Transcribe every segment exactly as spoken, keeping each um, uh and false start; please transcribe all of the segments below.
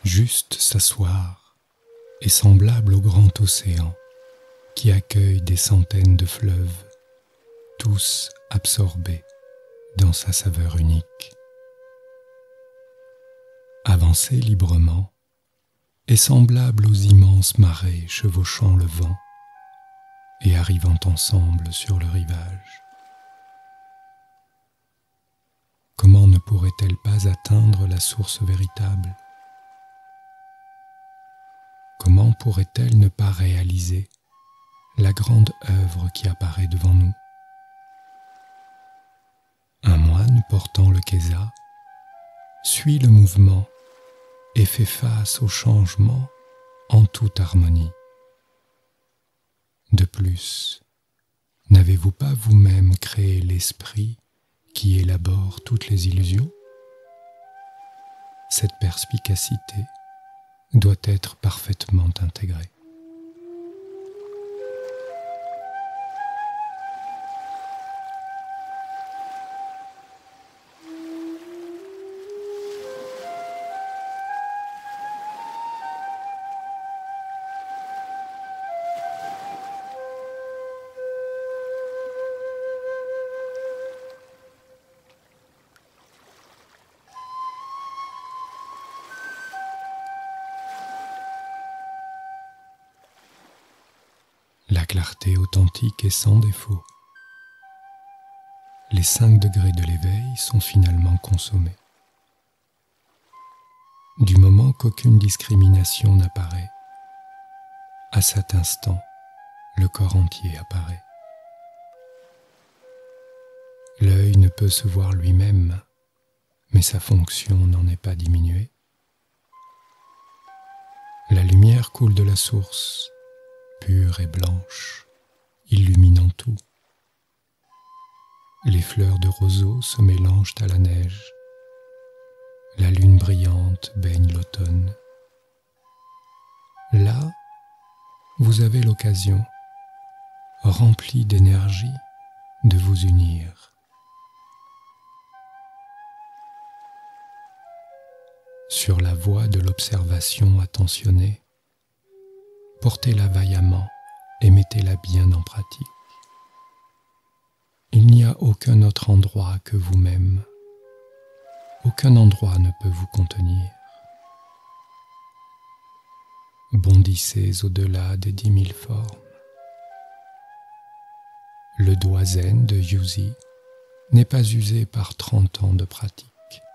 juste s'asseoir est semblable au grand océan qui accueille des centaines de fleuves, tous absorbés dans sa saveur unique. Avancer librement est semblable aux immenses marées chevauchant le vent et arrivant ensemble sur le rivage. Comment ne pourrait-elle pas atteindre la source véritable? Comment pourrait-elle ne pas réaliser la grande œuvre qui apparaît devant nous? Un moine portant le kesa suit le mouvement et fait face au changement en toute harmonie. De plus, n'avez-vous pas vous-même créé l'esprit qui élabore toutes les illusions? Cette perspicacité doit être parfaitement intégrée. La clarté authentique est sans défaut. Les cinq degrés de l'éveil sont finalement consommés. Du moment qu'aucune discrimination n'apparaît, à cet instant, le corps entier apparaît. L'œil ne peut se voir lui-même, mais sa fonction n'en est pas diminuée. La lumière coule de la source, pure et blanche, illuminant tout. Les fleurs de roseau se mélangent à la neige. La lune brillante baigne l'automne. Là, vous avez l'occasion, remplie d'énergie, de vous unir. Sur la voie de l'observation attentionnée, portez-la vaillamment et mettez-la bien en pratique. Il n'y a aucun autre endroit que vous-même. Aucun endroit ne peut vous contenir. Bondissez au-delà des dix mille formes. Le doigt zen de Yuzi n'est pas usé par trente ans de pratique.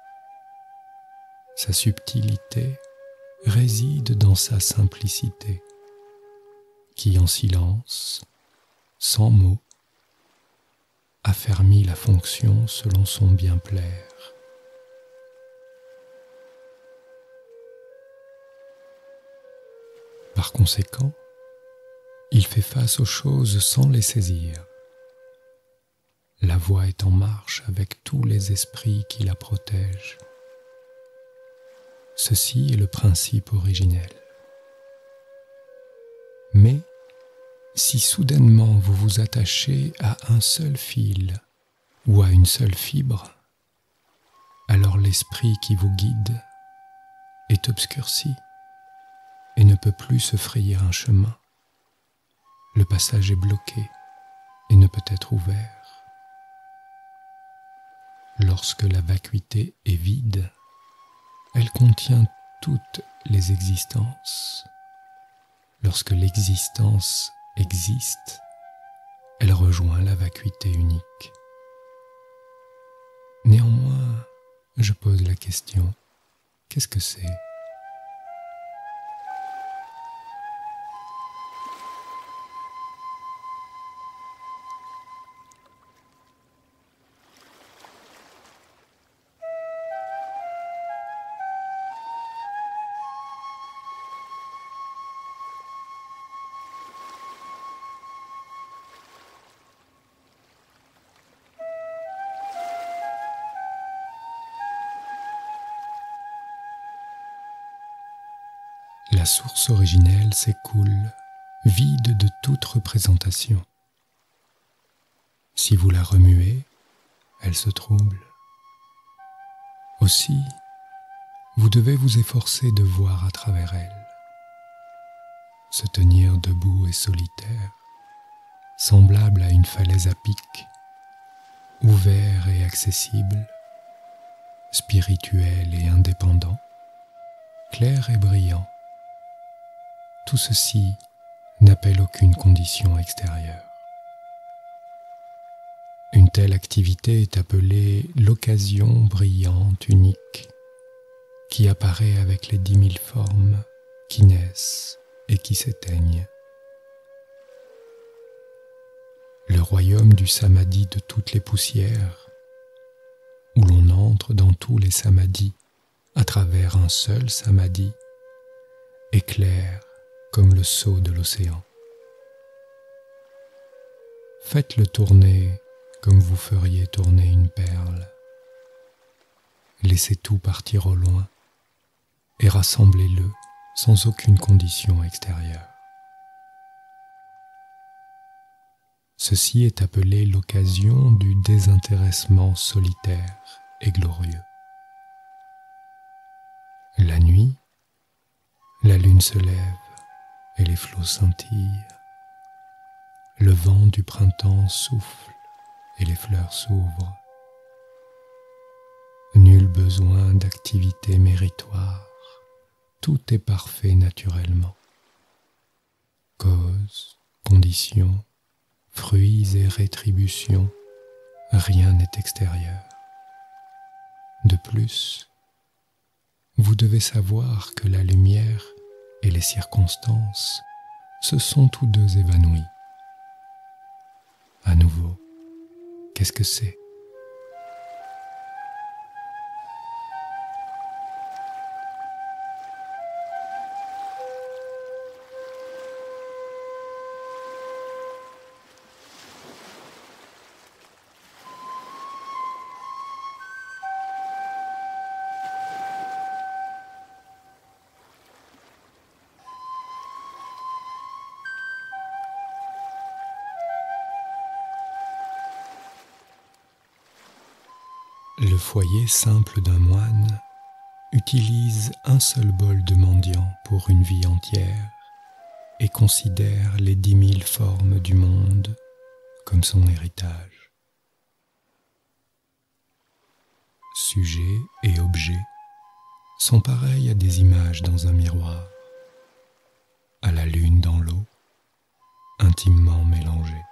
Sa subtilité réside dans sa simplicité, qui en silence, sans mots, affermit la fonction selon son bien plaire. Par conséquent, il fait face aux choses sans les saisir. La voie est en marche avec tous les esprits qui la protègent. Ceci est le principe originel. Mais, si soudainement vous vous attachez à un seul fil ou à une seule fibre, alors l'esprit qui vous guide est obscurci et ne peut plus se frayer un chemin. Le passage est bloqué et ne peut être ouvert. Lorsque la vacuité est vide, elle contient toutes les existences. Lorsque l'existence existe, elle rejoint la vacuité unique. Néanmoins, je pose la question, qu'est-ce que c'est ? La source originelle s'écoule, vide de toute représentation. Si vous la remuez, elle se trouble. Aussi, vous devez vous efforcer de voir à travers elle, se tenir debout et solitaire, semblable à une falaise à pic, ouvert et accessible, spirituel et indépendant, clair et brillant. Tout ceci n'appelle aucune condition extérieure. Une telle activité est appelée l'occasion brillante unique qui apparaît avec les dix mille formes qui naissent et qui s'éteignent. Le royaume du samadhi de toutes les poussières, où l'on entre dans tous les samadhis à travers un seul samadhi, éclaire comme le seau de l'océan. Faites-le tourner comme vous feriez tourner une perle. Laissez tout partir au loin et rassemblez-le sans aucune condition extérieure. Ceci est appelé l'occasion du désintéressement solitaire et glorieux. La nuit, la lune se lève et les flots scintillent. Le vent du printemps souffle et les fleurs s'ouvrent. Nul besoin d'activité méritoire, tout est parfait naturellement. Cause, condition, fruits et rétributions, rien n'est extérieur. De plus, vous devez savoir que la lumière et les circonstances se sont tous deux évanouis. À nouveau, qu'est-ce que c'est ? Le foyer simple d'un moine utilise un seul bol de mendiant pour une vie entière et considère les dix mille formes du monde comme son héritage. Sujet et objet sont pareils à des images dans un miroir, à la lune dans l'eau, intimement mélangées.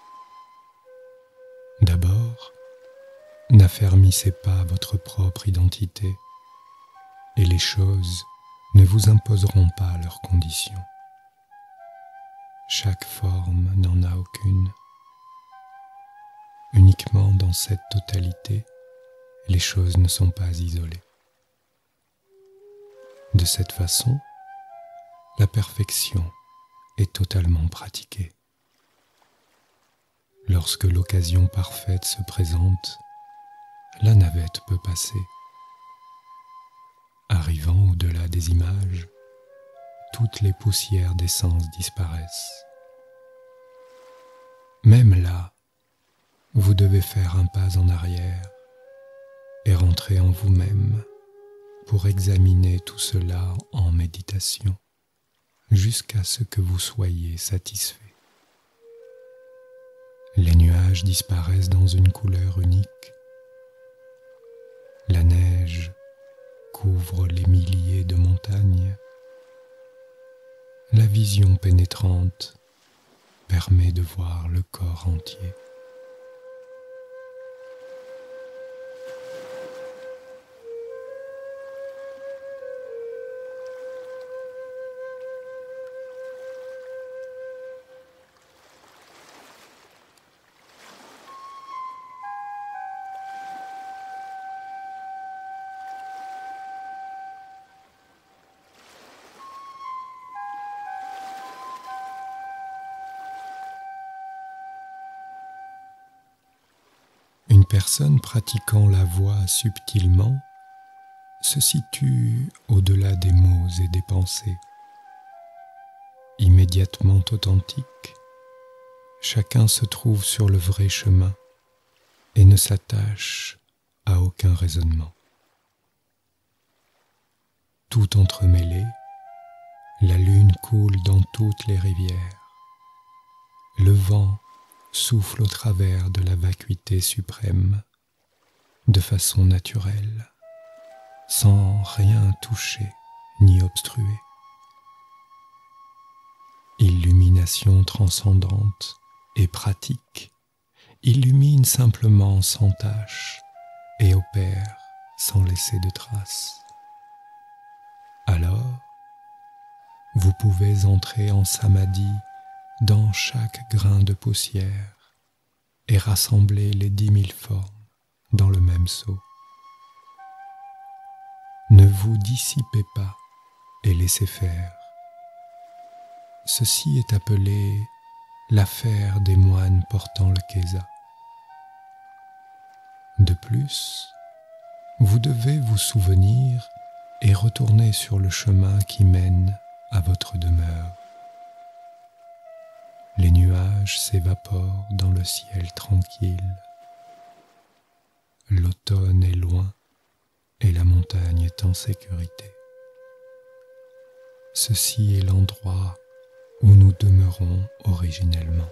D'abord, n'affermissez pas votre propre identité et les choses ne vous imposeront pas leurs conditions. Chaque forme n'en a aucune. Uniquement dans cette totalité, les choses ne sont pas isolées. De cette façon, la perfection est totalement pratiquée. Lorsque l'occasion parfaite se présente, la navette peut passer. Arrivant au-delà des images, toutes les poussières des sens disparaissent. Même là, vous devez faire un pas en arrière et rentrer en vous-même pour examiner tout cela en méditation jusqu'à ce que vous soyez satisfait. Les nuages disparaissent dans une couleur unique. La neige couvre les milliers de montagnes. La vision pénétrante permet de voir le corps entier. Une personne pratiquant la voie subtilement se situe au-delà des mots et des pensées. Immédiatement authentique, chacun se trouve sur le vrai chemin et ne s'attache à aucun raisonnement. tout entremêlé, la lune coule dans toutes les rivières. Le vent souffle au travers de la vacuité suprême, de façon naturelle, sans rien toucher ni obstruer. Illumination transcendante et pratique, illumine simplement sans tache et opère sans laisser de traces. Alors, vous pouvez entrer en samadhi dans chaque grain de poussière et rassembler les dix mille formes dans le même seau. Ne vous dissipez pas et laissez faire. Ceci est appelé l'affaire des moines portant le kesa. De plus, vous devez vous souvenir et retourner sur le chemin qui mène à votre demeure. Les nuages s'évaporent dans le ciel tranquille. L'automne est loin et la montagne est en sécurité. Ceci est l'endroit où nous demeurons originellement.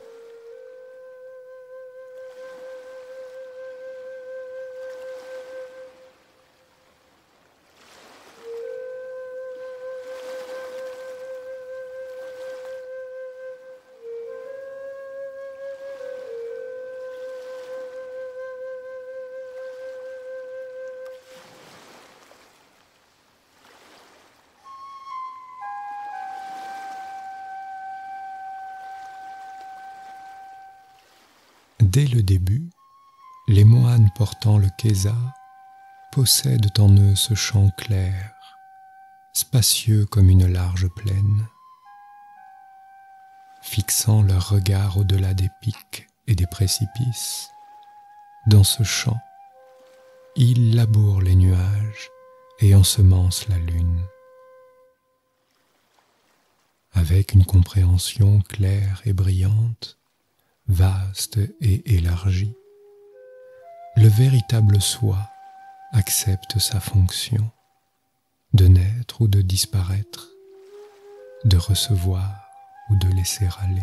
Dès le début, les moines portant le kesa possèdent en eux ce champ clair, spacieux comme une large plaine. Fixant leur regard au-delà des pics et des précipices, dans ce champ, ils labourent les nuages et ensemencent la lune. Avec une compréhension claire et brillante, vaste et élargie, le véritable soi accepte sa fonction de naître ou de disparaître, de recevoir ou de laisser aller.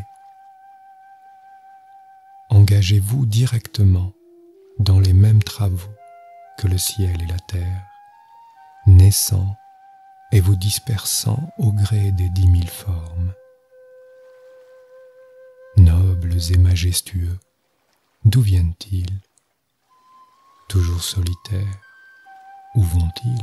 Engagez-vous directement dans les mêmes travaux que le ciel et la terre, naissant et vous dispersant au gré des dix mille formes. Nobles et majestueux, d'où viennent-ils? Toujours solitaires, où vont-ils?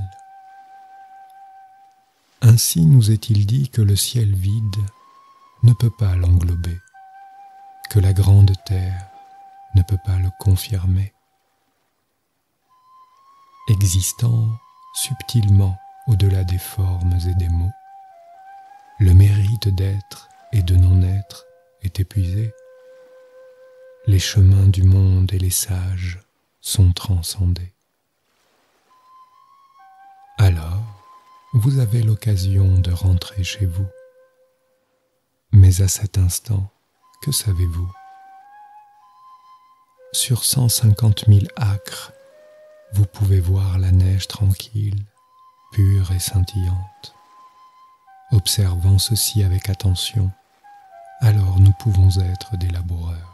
Ainsi nous est-il dit que le ciel vide ne peut pas l'englober, que la grande terre ne peut pas le confirmer. Existant subtilement au-delà des formes et des mots, le mérite d'être et de non-être est épuisé. Les chemins du monde et les sages sont transcendés. Alors, vous avez l'occasion de rentrer chez vous. Mais à cet instant, que savez-vous? Sur cent cinquante mille acres, vous pouvez voir la neige tranquille, pure et scintillante. Observant ceci avec attention, alors nous pouvons être des laboureurs.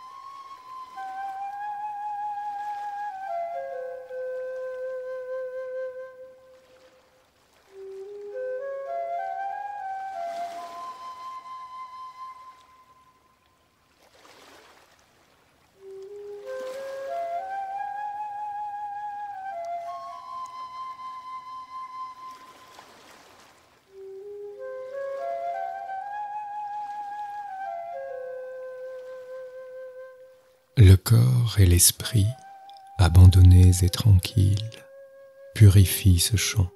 Le corps et l'esprit, abandonnés et tranquilles, purifient ce champ.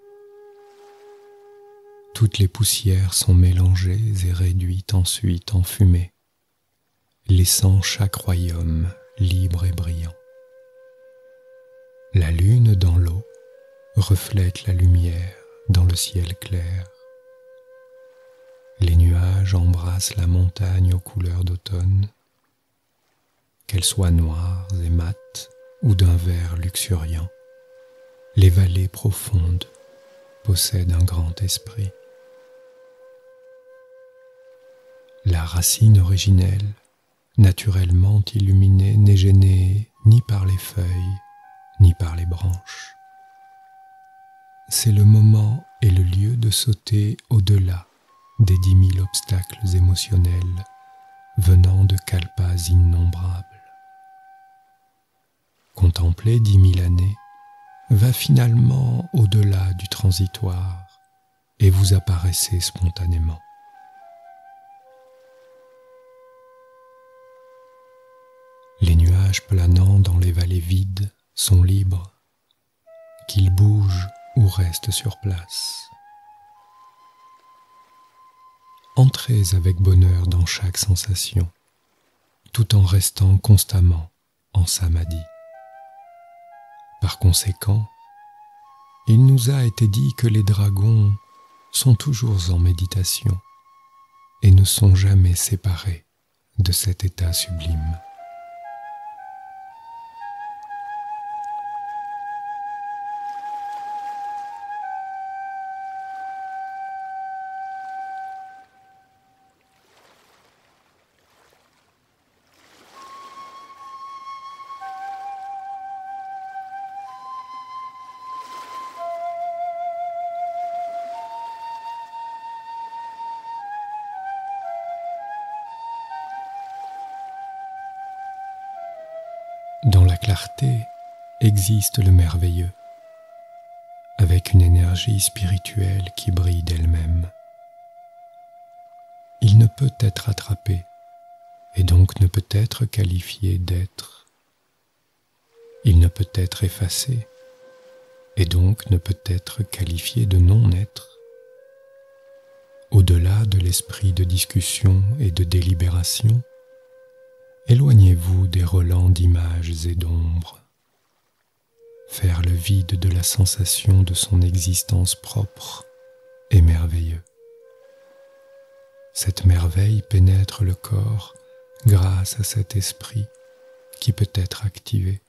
Toutes les poussières sont mélangées et réduites ensuite en fumée, laissant chaque royaume libre et brillant. La lune dans l'eau reflète la lumière dans le ciel clair. Les nuages embrassent la montagne aux couleurs d'automne, qu'elles soient noires et mates ou d'un vert luxuriant. Les vallées profondes possède un grand esprit. La racine originelle, naturellement illuminée, n'est gênée ni par les feuilles, ni par les branches. C'est le moment et le lieu de sauter au-delà des dix mille obstacles émotionnels venant de kalpas innombrables. Contempler dix mille années va finalement au-delà du transitoire et vous apparaissez spontanément. Les nuages planant dans les vallées vides sont libres, qu'ils bougent ou restent sur place. Entrez avec bonheur dans chaque sensation, tout en restant constamment en samadhi. Par conséquent, il nous a été dit que les dragons sont toujours en méditation et ne sont jamais séparés de cet état sublime. Dans la clarté existe le merveilleux, avec une énergie spirituelle qui brille d'elle-même. Il ne peut être attrapé, et donc ne peut être qualifié d'être. Il ne peut être effacé, et donc ne peut être qualifié de non-être. Au-delà de l'esprit de discussion et de délibération, éloignez-vous des relents d'images et d'ombres. Faire le vide de la sensation de son existence propre est merveilleux. Cette merveille pénètre le corps grâce à cet esprit qui peut être activé.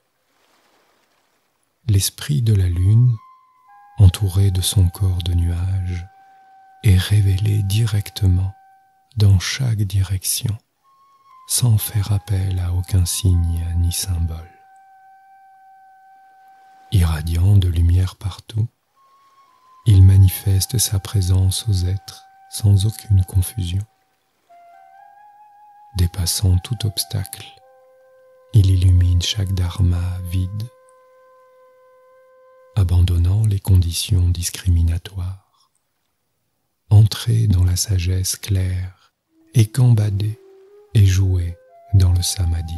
L'esprit de la lune, entouré de son corps de nuages, est révélé directement dans chaque direction, sans faire appel à aucun signe ni symbole. Irradiant de lumière partout, il manifeste sa présence aux êtres sans aucune confusion. Dépassant tout obstacle, il illumine chaque dharma vide. Abandonnant les conditions discriminatoires, entrez dans la sagesse claire et gambadez et jouer dans le samadhi.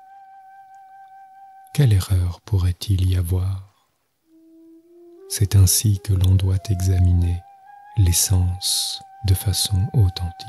Quelle erreur pourrait-il y avoir? C'est ainsi que l'on doit examiner l'essence de façon authentique.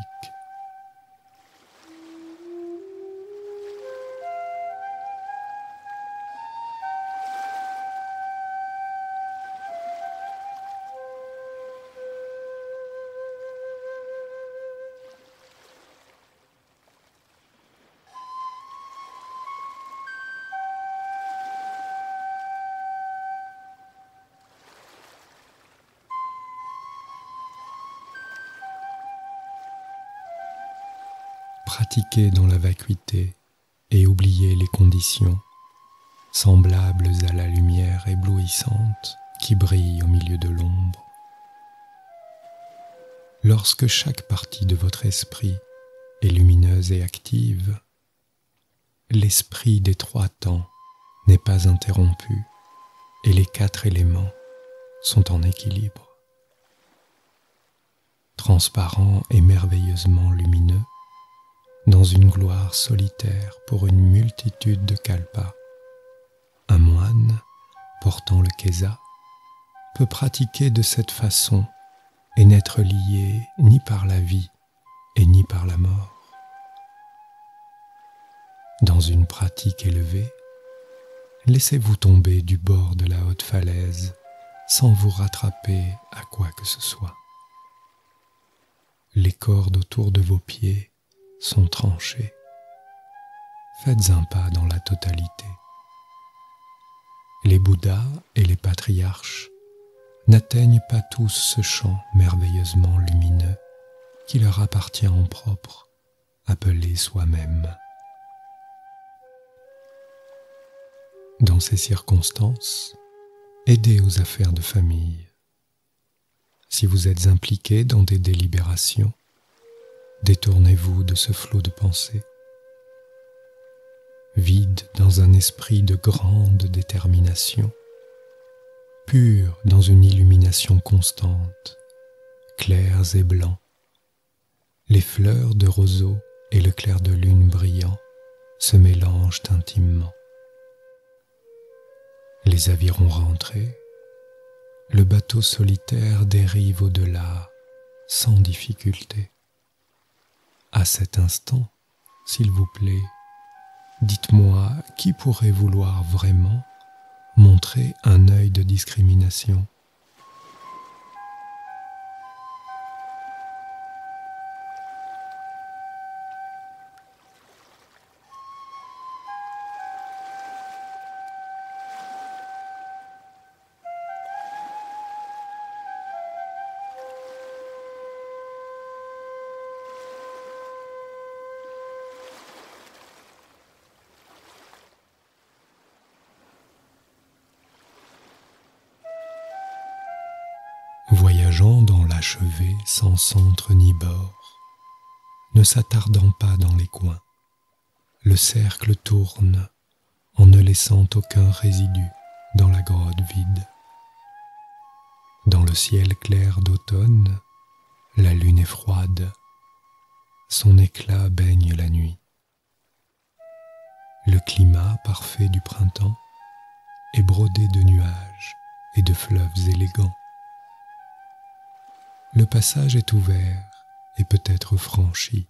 Pratiquez dans la vacuité et oubliez les conditions, semblables à la lumière éblouissante qui brille au milieu de l'ombre. Lorsque chaque partie de votre esprit est lumineuse et active, l'esprit des trois temps n'est pas interrompu et les quatre éléments sont en équilibre. Transparent et merveilleusement lumineux, dans une gloire solitaire pour une multitude de kalpas, un moine, portant le kesa, peut pratiquer de cette façon et n'être lié ni par la vie et ni par la mort. Dans une pratique élevée, laissez-vous tomber du bord de la haute falaise sans vous rattraper à quoi que ce soit. Les cordes autour de vos pieds sont tranchées. Faites un pas dans la totalité. Les Bouddhas et les patriarches n'atteignent pas tous ce champ merveilleusement lumineux qui leur appartient en propre, appelé soi-même. Dans ces circonstances, aidez aux affaires de famille. Si vous êtes impliqué dans des délibérations, détournez-vous de ce flot de pensée. Vide dans un esprit de grande détermination, pur dans une illumination constante, clairs et blancs, les fleurs de roseau et le clair de lune brillant se mélangent intimement. Les avirons rentrés, le bateau solitaire dérive au-delà sans difficulté. À cet instant, s'il vous plaît, dites-moi qui pourrait vouloir vraiment montrer un œil de discrimination. Voyageant dans l'achevé sans centre ni bord, ne s'attardant pas dans les coins, le cercle tourne en ne laissant aucun résidu dans la grotte vide. Dans le ciel clair d'automne, la lune est froide, son éclat baigne la nuit. Le climat parfait du printemps est brodé de nuages et de fleuves élégants. Le passage est ouvert et peut être franchi.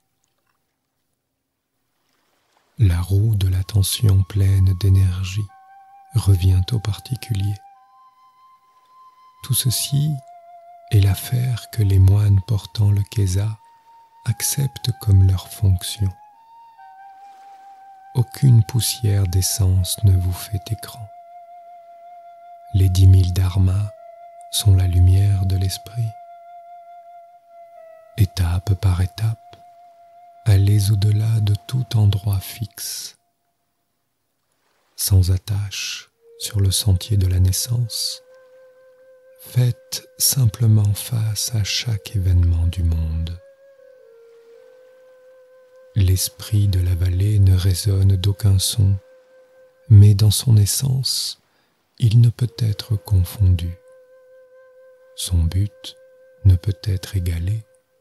La roue de l'attention pleine d'énergie revient au particulier. Tout ceci est l'affaire que les moines portant le kesa acceptent comme leur fonction. Aucune poussière d'essence ne vous fait écran. Les dix mille dharmas sont la lumière de l'esprit. Étape par étape, allez au-delà de tout endroit fixe. Sans attache sur le sentier de la naissance, faites simplement face à chaque événement du monde. L'esprit de la vallée ne résonne d'aucun son, mais dans son essence, il ne peut être confondu. Son but ne peut être égalé.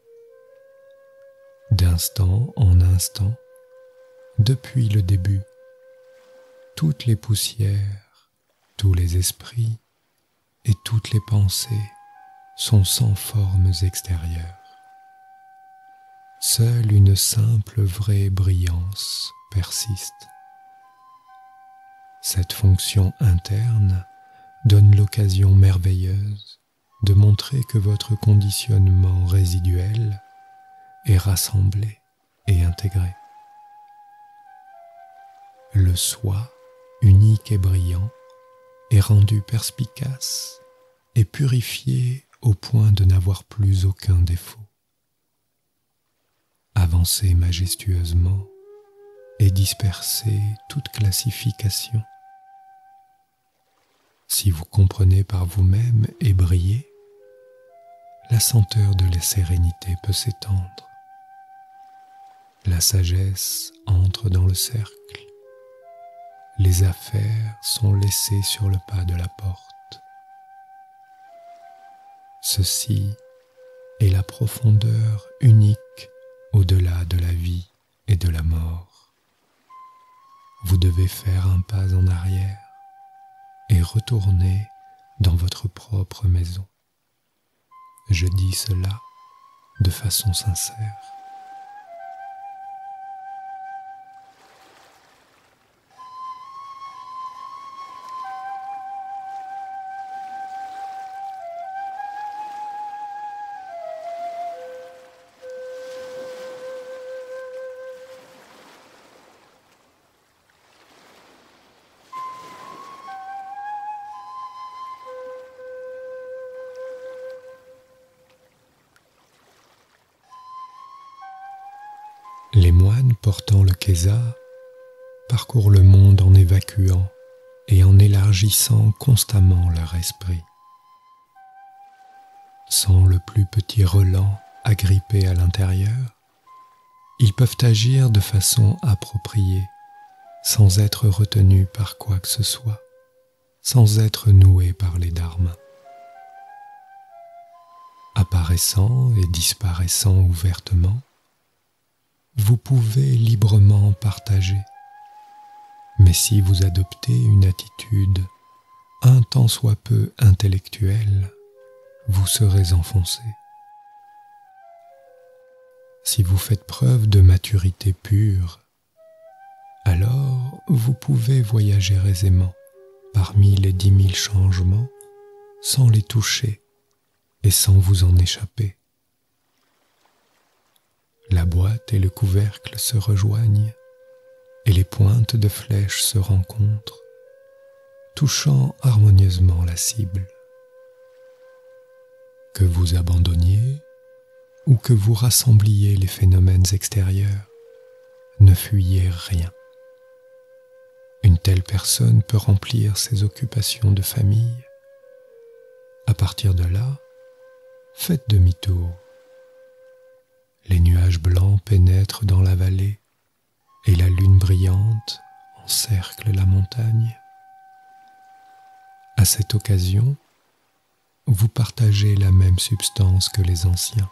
D'instant en instant, depuis le début, toutes les poussières, tous les esprits et toutes les pensées sont sans formes extérieures. Seule une simple vraie brillance persiste. Cette fonction interne donne l'occasion merveilleuse de montrer que votre conditionnement résiduel est rassemblé et intégré. Le soi, unique et brillant, est rendu perspicace et purifié au point de n'avoir plus aucun défaut. Avancez majestueusement et dispersez toute classification. Si vous comprenez par vous-même et brillez, la senteur de la sérénité peut s'étendre. La sagesse entre dans le cercle. Les affaires sont laissées sur le pas de la porte. Ceci est la profondeur unique au-delà de la vie et de la mort. Vous devez faire un pas en arrière et retourner dans votre propre maison. Je dis cela de façon sincère. Les moines portant le kesa parcourent le monde en évacuant et en élargissant constamment leur esprit. Sans le plus petit relent agrippé à l'intérieur, ils peuvent agir de façon appropriée, sans être retenus par quoi que ce soit, sans être noués par les dharmas. Apparaissant et disparaissant ouvertement, vous pouvez librement partager. Mais si vous adoptez une attitude un tant soit peu intellectuelle, vous serez enfoncé. Si vous faites preuve de maturité pure, alors vous pouvez voyager aisément parmi les dix mille changements sans les toucher et sans vous en échapper. La boîte et le couvercle se rejoignent et les pointes de flèches se rencontrent, touchant harmonieusement la cible. Que vous abandonniez ou que vous rassembliez les phénomènes extérieurs, ne fuyez rien. Une telle personne peut remplir ses occupations de famille. À partir de là, faites demi-tour. Les nuages blancs pénètrent dans la vallée et la lune brillante encercle la montagne. À cette occasion, vous partagez la même substance que les anciens.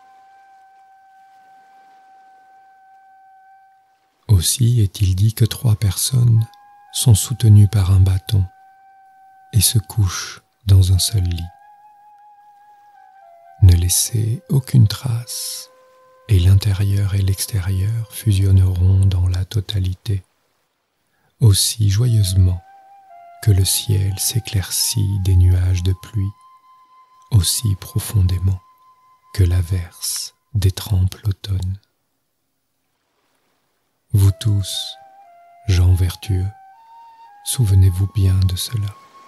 Aussi est-il dit que trois personnes sont soutenues par un bâton et se couchent dans un seul lit. Ne laissez aucune trace et l'intérieur et l'extérieur fusionneront dans la totalité, aussi joyeusement que le ciel s'éclaircit des nuages de pluie, aussi profondément que l'averse détrempe l'automne. Vous tous, gens vertueux, souvenez-vous bien de cela.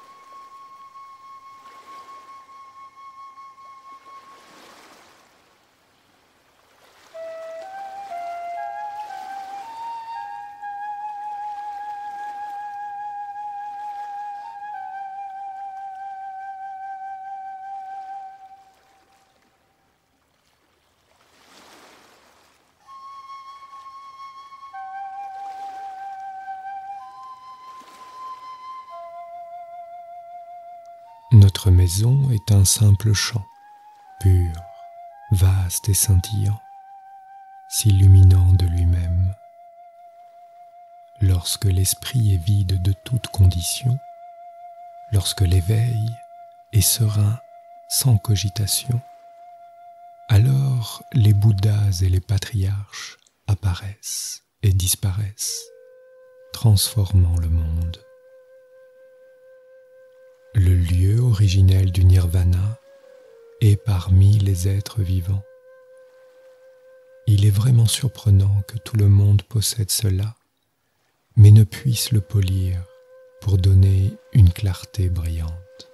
Notre maison est un simple champ, pur, vaste et scintillant, s'illuminant de lui-même. Lorsque l'esprit est vide de toute condition, lorsque l'éveil est serein sans cogitation, alors les Bouddhas et les patriarches apparaissent et disparaissent, transformant le monde. Le lieu originel du nirvana est parmi les êtres vivants. Il est vraiment surprenant que tout le monde possède cela, mais ne puisse le polir pour donner une clarté brillante.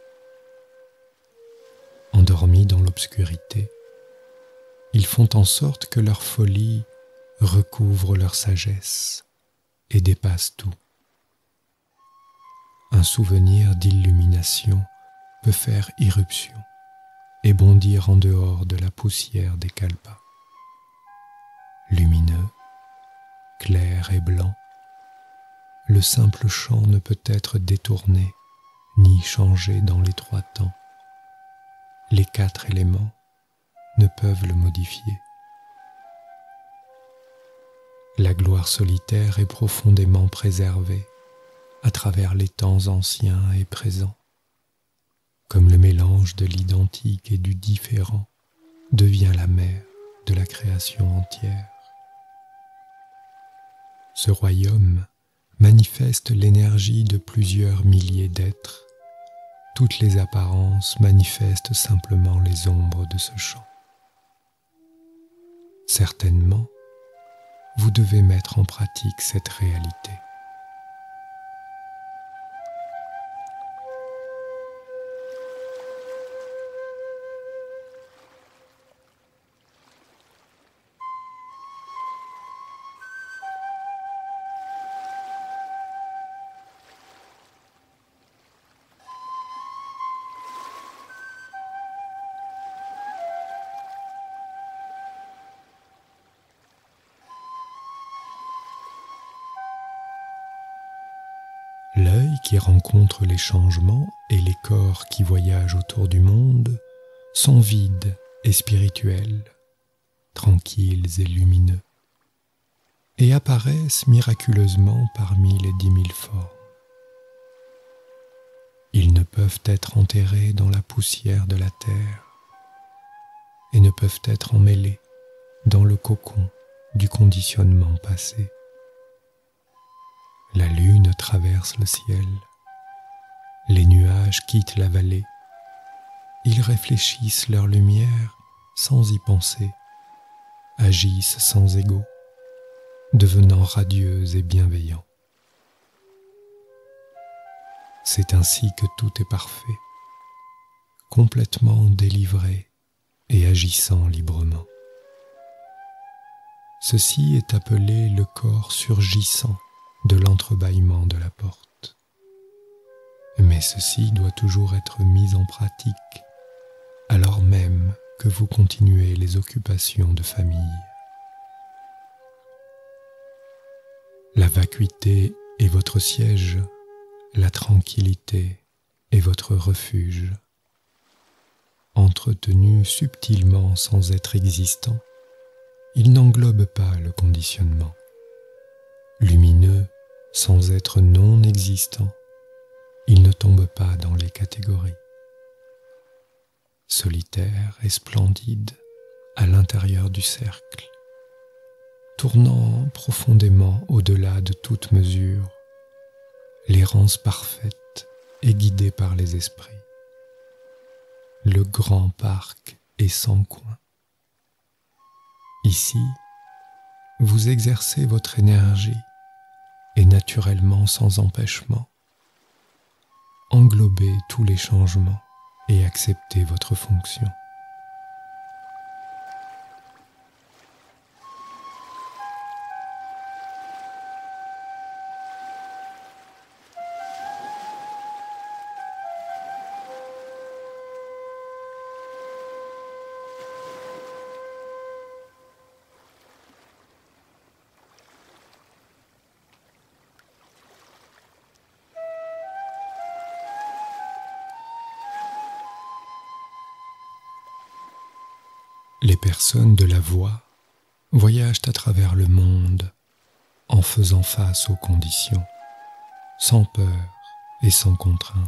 Endormis dans l'obscurité, ils font en sorte que leur folie recouvre leur sagesse et dépasse tout. Un souvenir d'illumination peut faire irruption et bondir en dehors de la poussière des kalpas. Lumineux, clair et blanc, le simple champ ne peut être détourné ni changé dans les trois temps. Les quatre éléments ne peuvent le modifier. La gloire solitaire est profondément préservée à travers les temps anciens et présents, comme le mélange de l'identique et du différent devient la mère de la création entière. Ce royaume manifeste l'énergie de plusieurs milliers d'êtres. Toutes les apparences manifestent simplement les ombres de ce champ. Certainement, vous devez mettre en pratique cette réalité. L'œil qui rencontre les changements et les corps qui voyagent autour du monde sont vides et spirituels, tranquilles et lumineux, et apparaissent miraculeusement parmi les dix mille formes. Ils ne peuvent être enterrés dans la poussière de la terre et ne peuvent être emmêlés dans le cocon du conditionnement passé. La lune traverse le ciel, les nuages quittent la vallée, ils réfléchissent leur lumière sans y penser, agissent sans ego, devenant radieux et bienveillants. C'est ainsi que tout est parfait, complètement délivré et agissant librement. Ceci est appelé le corps surgissant de l'entrebâillement de la porte. Mais ceci doit toujours être mis en pratique, alors même que vous continuez les occupations de famille. La vacuité est votre siège, la tranquillité est votre refuge. Entretenu subtilement sans être existant, il n'englobe pas le conditionnement. Lumineux sans être non existant, il ne tombe pas dans les catégories. Solitaire et splendide à l'intérieur du cercle, tournant profondément au-delà de toute mesure, l'errance parfaite est guidée par les esprits. Le grand parc est sans coin. Ici, vous exercez votre énergie et naturellement sans empêchement. Englobez tous les changements et acceptez votre fonction. Les personnes de la voie voyagent à travers le monde en faisant face aux conditions, sans peur et sans contrainte.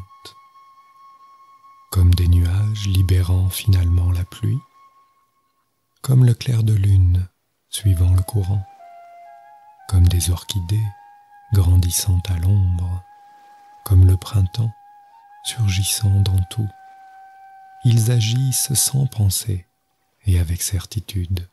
Comme des nuages libérant finalement la pluie, comme le clair de lune suivant le courant, comme des orchidées grandissant à l'ombre, comme le printemps surgissant dans tout. Ils agissent sans penser et avec certitude.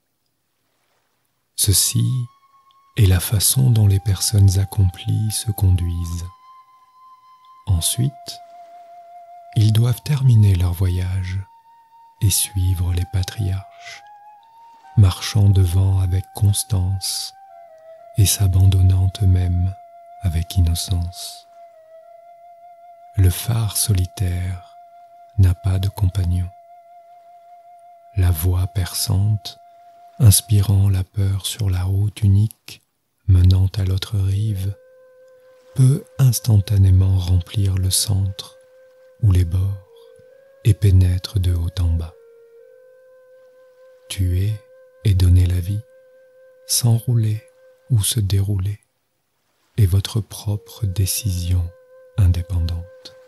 Ceci est la façon dont les personnes accomplies se conduisent. Ensuite, ils doivent terminer leur voyage et suivre les patriarches, marchant devant avec constance et s'abandonnant eux-mêmes avec innocence. Le phare solitaire n'a pas de compagnon. La voix perçante, inspirant la peur sur la route unique menant à l'autre rive, peut instantanément remplir le centre ou les bords et pénètre de haut en bas. Tuer et donner la vie, s'enrouler ou se dérouler, est votre propre décision indépendante.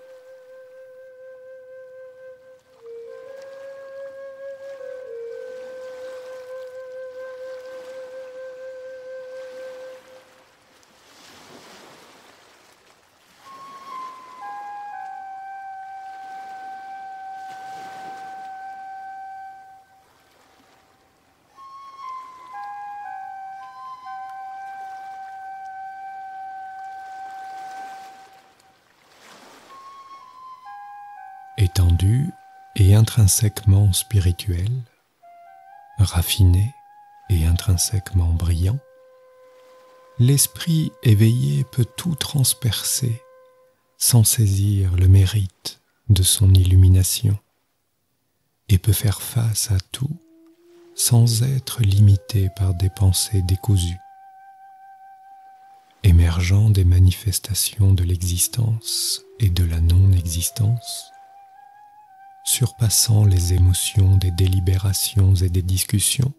Étendu et intrinsèquement spirituel, raffiné et intrinsèquement brillant, l'esprit éveillé peut tout transpercer sans saisir le mérite de son illumination et peut faire face à tout sans être limité par des pensées décousues. émergeant des manifestations de l'existence et de la non-existence, surpassant les émotions des délibérations et des discussions,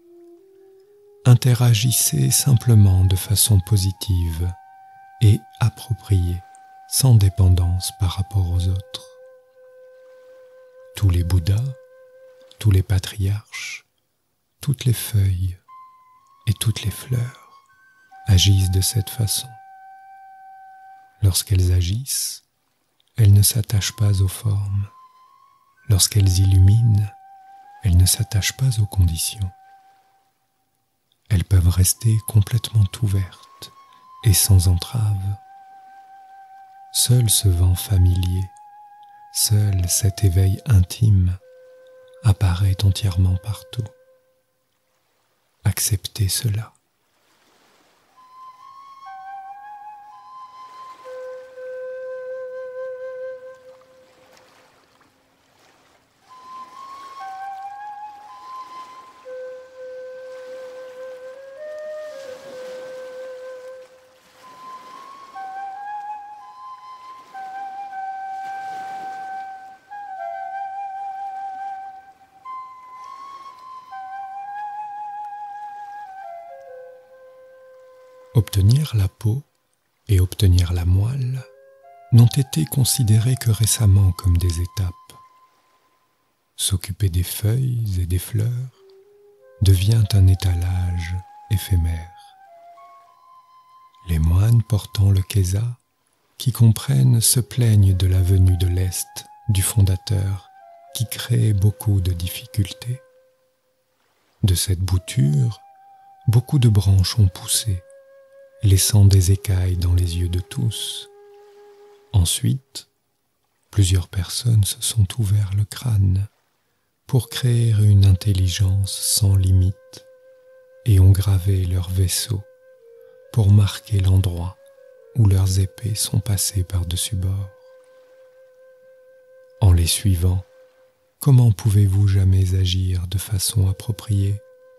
interagissez simplement de façon positive et appropriée, sans dépendance par rapport aux autres. Tous les Bouddhas, tous les patriarches, toutes les feuilles et toutes les fleurs agissent de cette façon. Lorsqu'elles agissent, elles ne s'attachent pas aux formes. Lorsqu'elles illuminent, elles ne s'attachent pas aux conditions. Elles peuvent rester complètement ouvertes et sans entrave. Seul ce vent familier, seul cet éveil intime apparaît entièrement partout. Acceptez cela. Obtenir la peau et obtenir la moelle n'ont été considérés que récemment comme des étapes. S'occuper des feuilles et des fleurs devient un étalage éphémère. Les moines portant le kesa, qui comprennent, se plaignent de la venue de l'Est, du fondateur, qui crée beaucoup de difficultés. De cette bouture, beaucoup de branches ont poussé, laissant des écailles dans les yeux de tous. Ensuite, plusieurs personnes se sont ouverts le crâne pour créer une intelligence sans limite et ont gravé leurs vaisseaux pour marquer l'endroit où leurs épées sont passées par-dessus bord. En les suivant, comment pouvez-vous jamais agir de façon appropriée?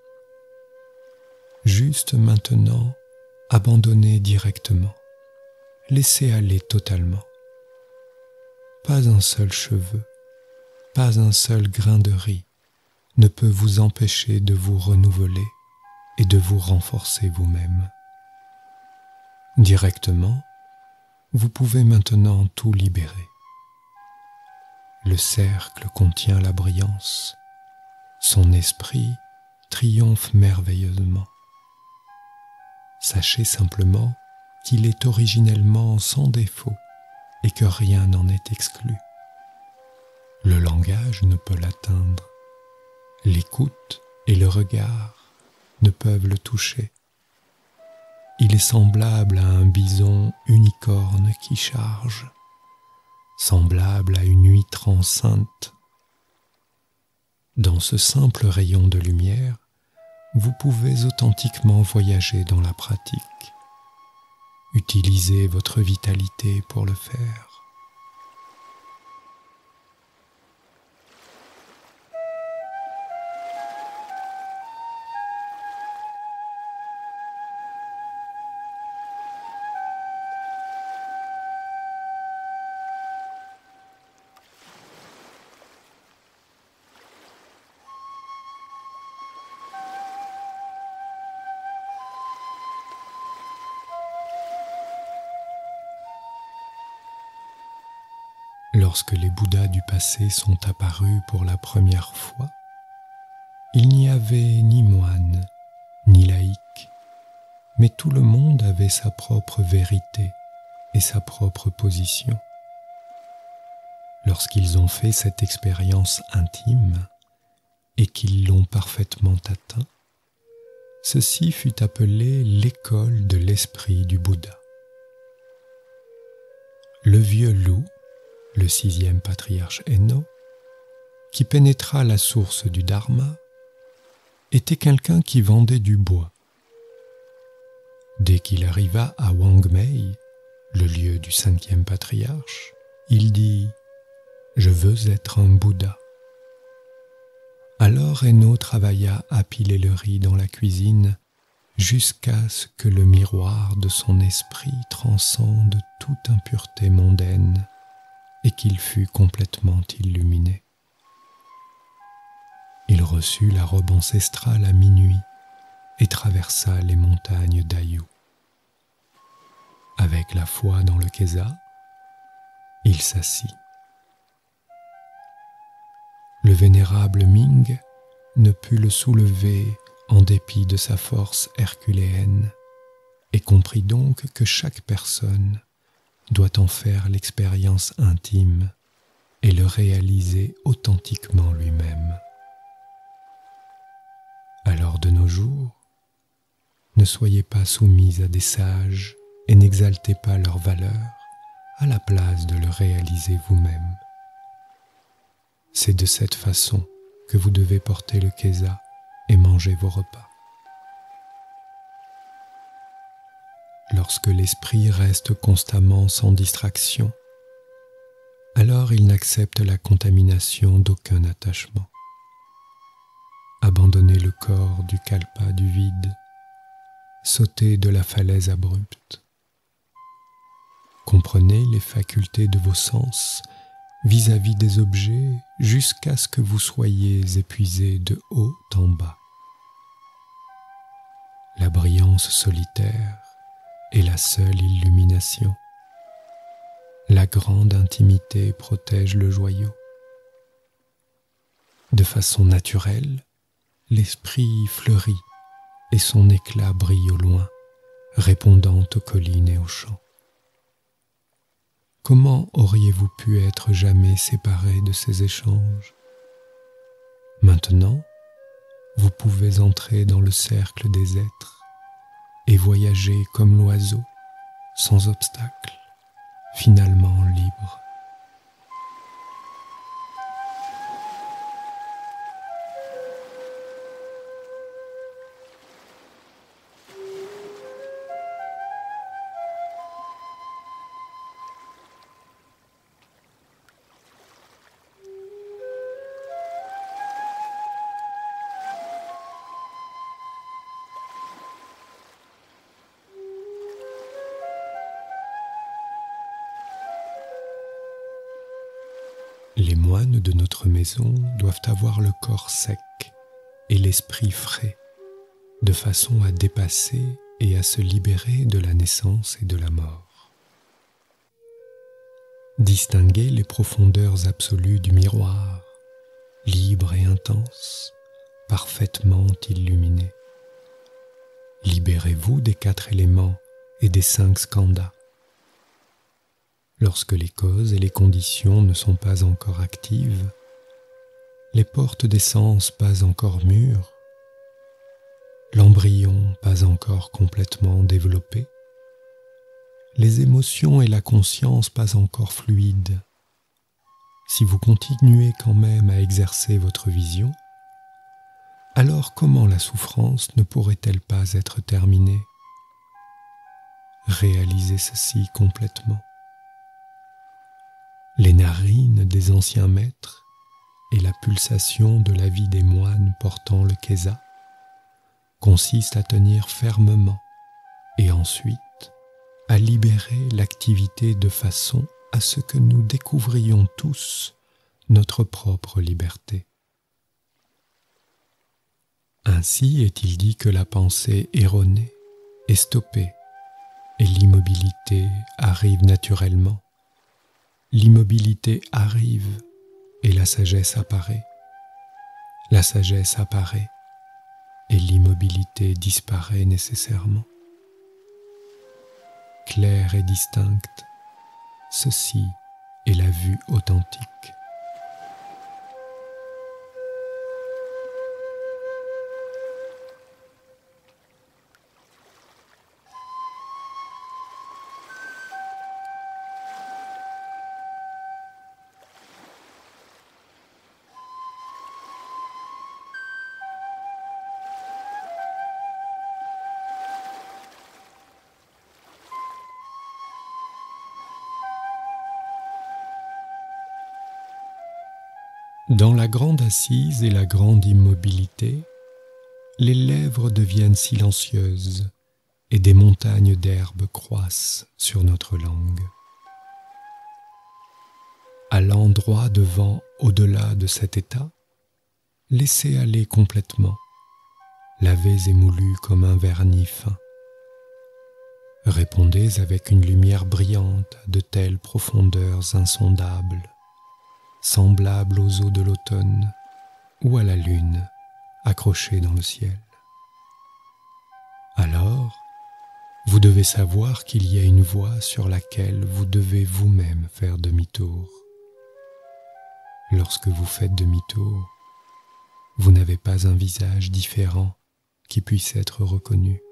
Juste maintenant, abandonnez directement, laissez aller totalement. Pas un seul cheveu, pas un seul grain de riz ne peut vous empêcher de vous renouveler et de vous renforcer vous-même. Directement, vous pouvez maintenant tout libérer. Le cercle contient la brillance, son esprit triomphe merveilleusement. Sachez simplement qu'il est originellement sans défaut et que rien n'en est exclu. Le langage ne peut l'atteindre, l'écoute et le regard ne peuvent le toucher. Il est semblable à un bison unicorne qui charge, semblable à une huître enceinte. Dans ce simple rayon de lumière, vous pouvez authentiquement voyager dans la pratique. Utilisez votre vitalité pour le faire. Lorsque les Bouddhas du passé sont apparus pour la première fois, il n'y avait ni moine, ni laïc, mais tout le monde avait sa propre vérité et sa propre position. Lorsqu'ils ont fait cette expérience intime et qu'ils l'ont parfaitement atteint, ceci fut appelé l'école de l'esprit du Bouddha. Le vieux loup, le sixième patriarche Enno, qui pénétra la source du Dharma, était quelqu'un qui vendait du bois. Dès qu'il arriva à Wangmei, le lieu du cinquième patriarche, il dit « Je veux être un Bouddha ». Alors Enno travailla à piler le riz dans la cuisine jusqu'à ce que le miroir de son esprit transcende toute impureté mondaine et qu'il fût complètement illuminé. Il reçut la robe ancestrale à minuit et traversa les montagnes d'Ayu. Avec la foi dans le Kesa, il s'assit. Le vénérable Ming ne put le soulever en dépit de sa force herculéenne et comprit donc que chaque personne doit en faire l'expérience intime et le réaliser authentiquement lui-même. Alors de nos jours, ne soyez pas soumis à des sages et n'exaltez pas leur valeur à la place de le réaliser vous-même. C'est de cette façon que vous devez porter le Kesa et manger vos repas. Lorsque l'esprit reste constamment sans distraction, alors il n'accepte la contamination d'aucun attachement. Abandonnez le corps du kalpa du vide, sautez de la falaise abrupte. Comprenez les facultés de vos sens vis-à-vis des objets jusqu'à ce que vous soyez épuisés de haut en bas. La brillance solitaire est la seule illumination. La grande intimité protège le joyau. De façon naturelle, l'esprit fleurit et son éclat brille au loin, répondant aux collines et aux champs. Comment auriez-vous pu être jamais séparés de ces échanges? Maintenant, vous pouvez entrer dans le cercle des êtres et voyager comme l'oiseau, sans obstacle, finalement libre. Les moines de notre maison doivent avoir le corps sec et l'esprit frais, de façon à dépasser et à se libérer de la naissance et de la mort. Distinguez les profondeurs absolues du miroir, libre et intense, parfaitement illuminé. Libérez-vous des quatre éléments et des cinq skandhas. Lorsque les causes et les conditions ne sont pas encore actives, les portes des sens pas encore mûres, l'embryon pas encore complètement développé, les émotions et la conscience pas encore fluides, si vous continuez quand même à exercer votre vision, alors comment la souffrance ne pourrait-elle pas être terminée? Réalisez ceci complètement. Les narines des anciens maîtres et la pulsation de la vie des moines portant le Kesa consistent à tenir fermement et ensuite à libérer l'activité de façon à ce que nous découvrions tous notre propre liberté. Ainsi est-il dit que la pensée erronée est stoppée et l'immobilité arrive naturellement. L'immobilité arrive et la sagesse apparaît. La sagesse apparaît et l'immobilité disparaît nécessairement. Claire et distincte, ceci est la vue authentique. Dans la grande assise et la grande immobilité, les lèvres deviennent silencieuses et des montagnes d'herbe croissent sur notre langue. Allant droit devant, au-delà de cet état, laissez aller complètement, lavez et moulus comme un vernis fin. Répondez avec une lumière brillante à de telles profondeurs insondables, semblables aux eaux de l'automne ou à la lune accrochée dans le ciel. Alors, vous devez savoir qu'il y a une voie sur laquelle vous devez vous-même faire demi-tour. Lorsque vous faites demi-tour, vous n'avez pas un visage différent qui puisse être reconnu.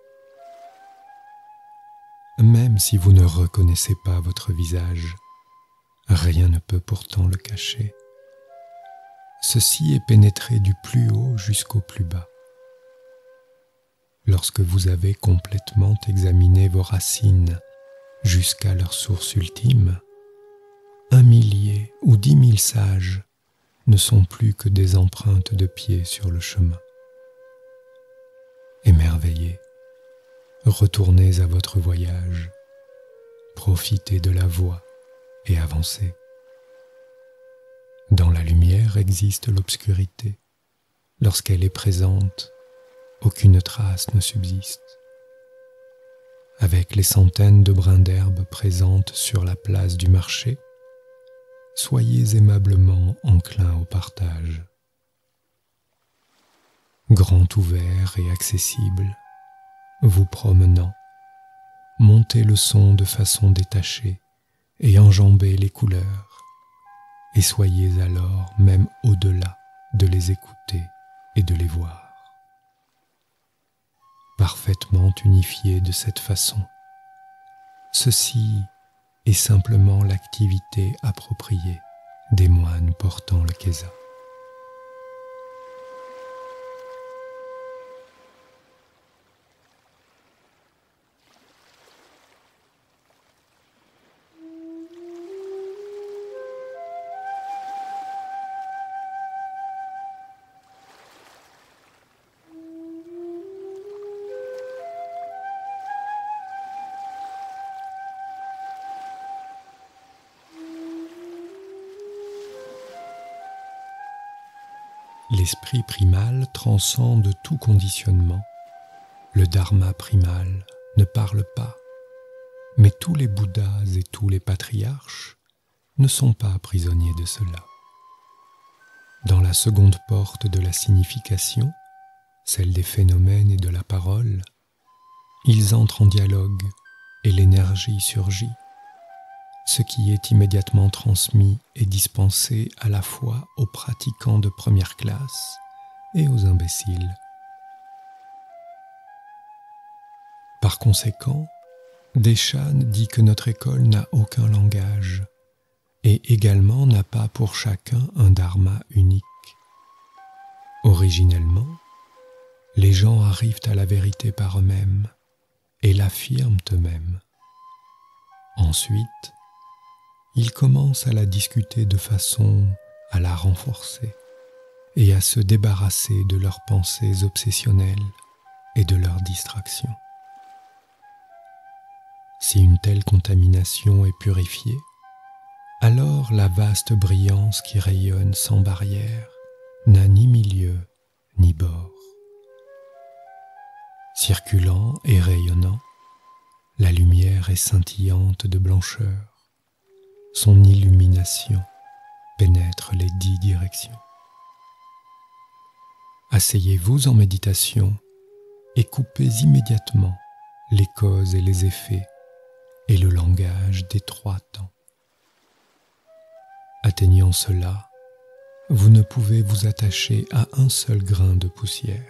Même si vous ne reconnaissez pas votre visage, rien ne peut pourtant le cacher. Ceci est pénétré du plus haut jusqu'au plus bas. Lorsque vous avez complètement examiné vos racines jusqu'à leur source ultime, un millier ou dix mille sages ne sont plus que des empreintes de pieds sur le chemin. Émerveillés, retournez à votre voyage, profitez de la voie et avancez. Dans la lumière existe l'obscurité. Lorsqu'elle est présente, aucune trace ne subsiste. Avec les centaines de brins d'herbe présentes sur la place du marché, soyez aimablement enclins au partage. Grand ouvert et accessible, vous promenant, montez le son de façon détachée et enjambez les couleurs, et soyez alors même au-delà de les écouter et de les voir. Parfaitement unifiés de cette façon, ceci est simplement l'activité appropriée des moines portant le kesa. L'esprit primal transcende tout conditionnement. Le dharma primal ne parle pas, mais tous les bouddhas et tous les patriarches ne sont pas prisonniers de cela. Dans la seconde porte de la signification, celle des phénomènes et de la parole, ils entrent en dialogue et l'énergie surgit. Ce qui est immédiatement transmis et dispensé à la fois aux pratiquants de première classe et aux imbéciles. Par conséquent, Deshan dit que notre école n'a aucun langage et également n'a pas pour chacun un dharma unique. Originellement, les gens arrivent à la vérité par eux-mêmes et l'affirment eux-mêmes. Ensuite, ils commencent à la discuter de façon à la renforcer et à se débarrasser de leurs pensées obsessionnelles et de leurs distractions. Si une telle contamination est purifiée, alors la vaste brillance qui rayonne sans barrière n'a ni milieu ni bord. Circulant et rayonnant, la lumière est scintillante de blancheur. Son illumination pénètre les dix directions. Asseyez-vous en méditation et coupez immédiatement les causes et les effets et le langage des trois temps. Atteignant cela, vous ne pouvez vous attacher à un seul grain de poussière.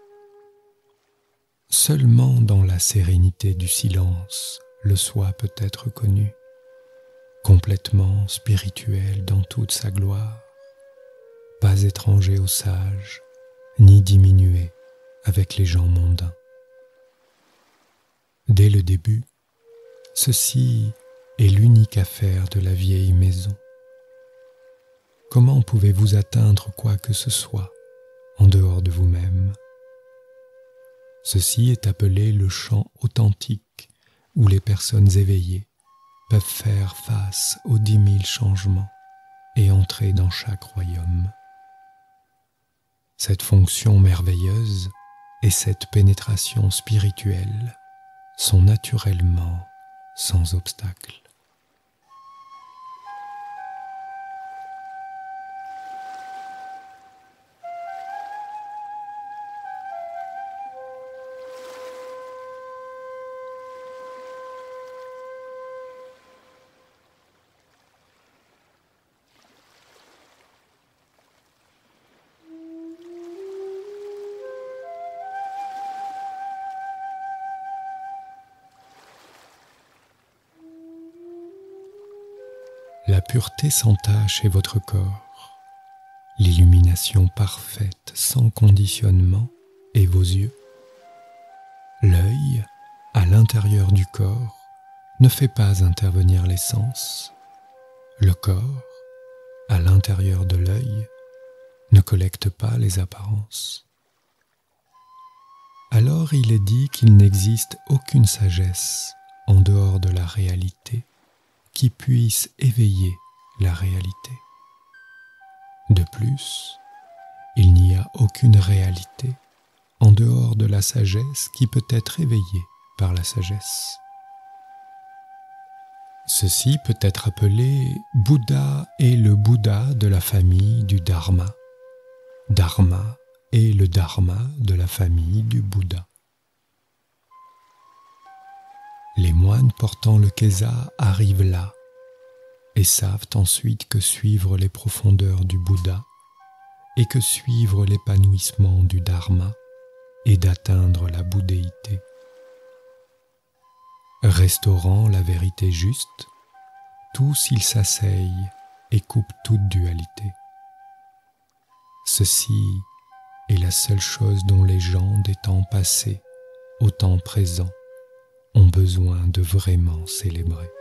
Seulement dans la sérénité du silence, le soi peut être connu. Complètement spirituel dans toute sa gloire, pas étranger aux sages, ni diminué avec les gens mondains. Dès le début, ceci est l'unique affaire de la vieille maison. Comment pouvez-vous atteindre quoi que ce soit en dehors de vous-même, Ceci est appelé le champ authentique, où les personnes éveillées peuvent faire face aux dix mille changements et entrer dans chaque royaume. Cette fonction merveilleuse et cette pénétration spirituelle sont naturellement sans obstacle. La pureté s'entache est votre corps, l'illumination parfaite sans conditionnement est vos yeux. L'œil, à l'intérieur du corps, ne fait pas intervenir les sens. Le corps, à l'intérieur de l'œil, ne collecte pas les apparences. Alors il est dit qu'il n'existe aucune sagesse en dehors de la réalité qui puisse éveiller la réalité. De plus, il n'y a aucune réalité en dehors de la sagesse qui peut être éveillée par la sagesse. Ceci peut être appelé Bouddha est le Bouddha de la famille du Dharma. Dharma est le Dharma de la famille du Bouddha. Les moines portant le kesa arrivent là et savent ensuite que suivre les profondeurs du Bouddha et que suivre l'épanouissement du Dharma et d'atteindre la bouddhéité. Restaurant la vérité juste, tous ils s'asseyent et coupent toute dualité. Ceci est la seule chose dont les gens des temps passés au temps présent ont besoin de vraiment célébrer.